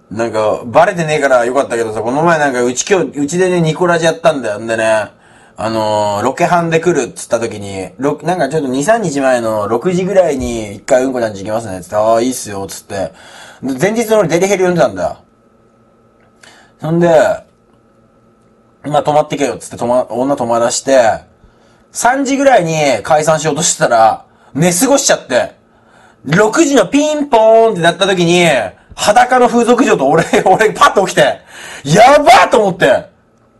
なんか、バレてねえからよかったけどさ、この前なんかうちでね、ニコラジやったんだよ。んでね、ロケハンで来るっつった時に、なんかちょっと2、3日前の6時ぐらいに一回うんこちゃんち行きますね、つって、ああ、いいっすよ、つって。で前日の俺デリヘル読んでたんだよ。そんで、まあ泊まってけよ、つって女泊まらして、3時ぐらいに解散しようとしてたら、寝過ごしちゃって、6時のピンポーンってなった時に、裸の風俗嬢と俺パッと起きて、やばーと思って。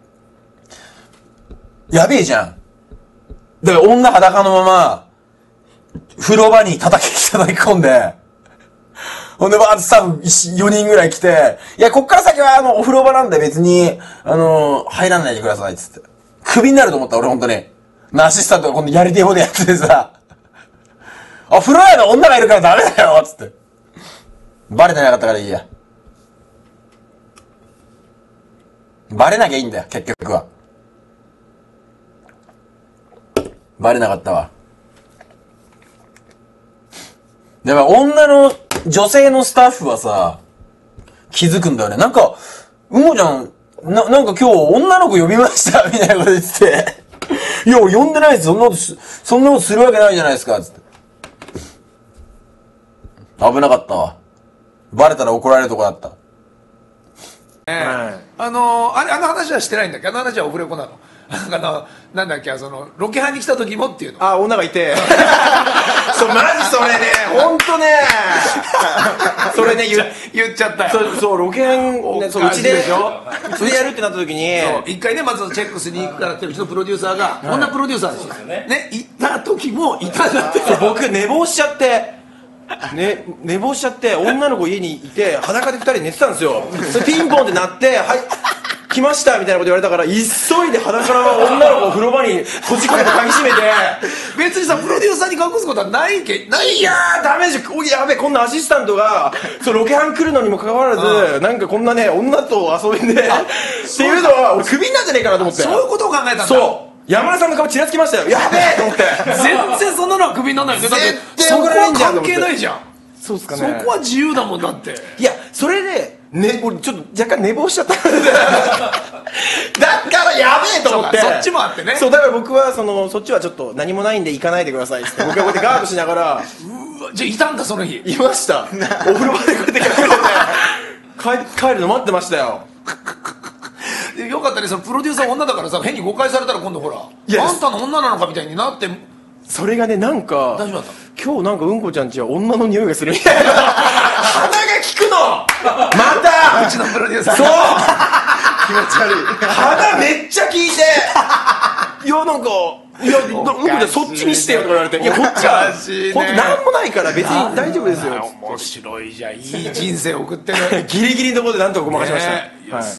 やべえじゃん。だから女裸のまま、風呂場に叩き込んで、ほんで、バーッとスタッフ4人ぐらい来て、いや、こっから先はお風呂場なんで別に、入らないでください、つって。クビになると思った、俺ほんとに。アシスタントが今度やり手方でやっててさ、あ、風呂屋の女がいるからダメだよ、つって。バレてなかったからいいや。バレなきゃいいんだよ、結局は。バレなかったわ。でも女性のスタッフはさ、気づくんだよね。なんか、うもちゃん、なんか今日女の子呼びましたみたいなこと言ってて。いや、呼んでないです。そんなことするわけないじゃないですか、つって。危なかったわ。バレたら怒られるとこだった。 あの話はしてないんだっけ？あの話はオフレコなの？なんだっけ、ロケハンに来た時もっていうの。 あ、女がいて。そう、マジそれね、ほんとね。それね、 言っちゃったよ。 そう、ロケハン、うちでやるってなった時に。 一回ね、まずチェックしに行くからって、うちのプロデューサーが、女プロデューサーですよね。行った時もいたんだって。 僕、寝坊しちゃって。寝坊しちゃって、女の子家にいて、裸で2人寝てたんですよ。それピンポンってなって、はい、来ましたみたいなこと言われたから、急いで裸の女の子を風呂場に閉じ込めて鍵閉めて、 別にさ、プロデューサーに隠すことはない。 いやー、ダメでしょ。やべえ、こんなアシスタントが、ロケハン来るのにもかかわらず、なんかこんなね、女と遊びで、っていうのは、俺クビになんじゃねえかなと思って。 そういうことを考えたんだ。 そう。山田さんの顔ちらつきましたよ。やべえと思って。 全然そんなのはクビにならないよ。だってそこは関係ないじゃん。 そうっすかね。 そこは自由だもんだって。 いや、それで、俺ちょっと若干寝坊しちゃっただからやべえと思って。 そっちもあってね。 そう、だから僕はそっちはちょっと何もないんで行かないでくださいって。僕はこうやってガードしながら。 うわ、じゃあいたんだ、その日。 いました。お風呂場でこうやって隠れて、帰るの待ってましたよ。 よかったね、そのプロデューサー女だからさ、変に誤解されたら今度ほら、あんたの女なのかみたいになって。 それがね、なんか、 大丈夫だった。 今日なんかうんこちゃんちは女の匂いがするみたいな。鼻が効くのまたうちのプロデューサー。 そう気持ち悪い。鼻めっちゃ効いて、いや、なんか、いや、うんこちゃんそっちにしてよとか言われて、いや、こっちは、ほんとなんもないから別に大丈夫ですよ。 面白いじゃん、いい人生送ってる。 ギリギリのところでなんとかごまかしました。